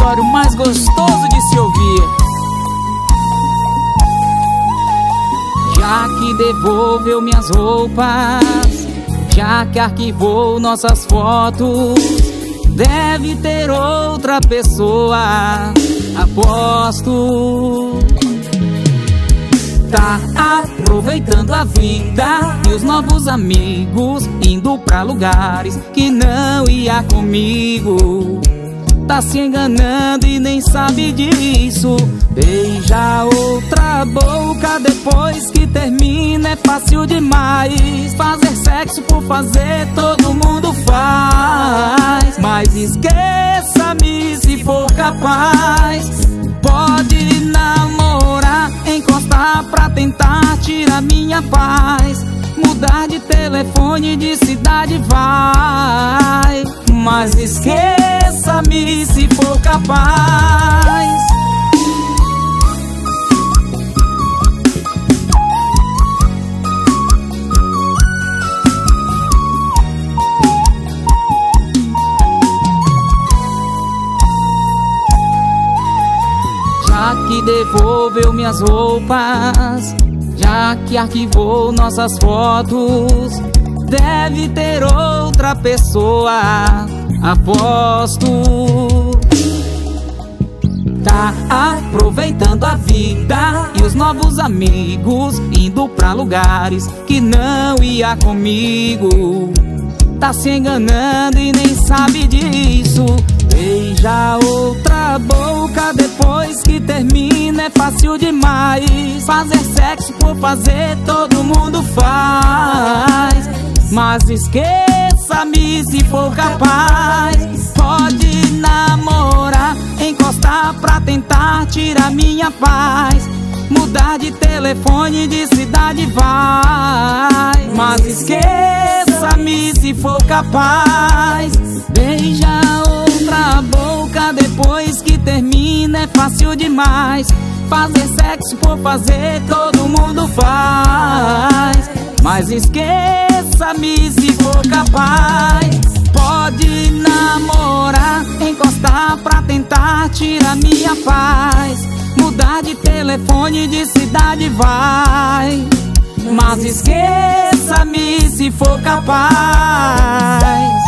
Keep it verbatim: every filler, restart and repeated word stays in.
repertório mais gostoso de se ouvir. Já que devolveu minhas roupas, já que arquivou nossas fotos, deve ter outra pessoa, aposto. Tá aproveitando a vida e os novos amigos, indo pra lugares que não ia comigo. Tá se enganando e nem sabe disso. Beija outra boca depois que termina, é fácil demais. Fazer sexo por fazer todo mundo faz, mas esqueça-me se for capaz. Pode namorar, encostar pra tentar tirar minha paz. Mudar de telefone, de cidade vai, mas esqueça-me se for capaz. Já que devolveu minhas roupas, já que arquivou nossas fotos, deve ter outra pessoa, aposto. Tá aproveitando a vida e os novos amigos, indo pra lugares que não ia comigo. Tá se enganando e nem sabe disso. Beija outra boca depois que termina, é fácil demais. Fazer sexo por fazer todo mundo faz, mas esqueça-me se for capaz. Pode namorar, encostar pra tentar tirar minha paz. Mudar de telefone, de cidade vai, mas esqueça-me se for capaz. Beija outra boca depois que termina, é fácil demais. Fazer sexo por fazer todo mundo faz, mas esqueça-me se for capaz. Pode namorar, encostar pra tentar tirar minha paz. Mudar de telefone, de cidade vai, mas esqueça-me se for capaz.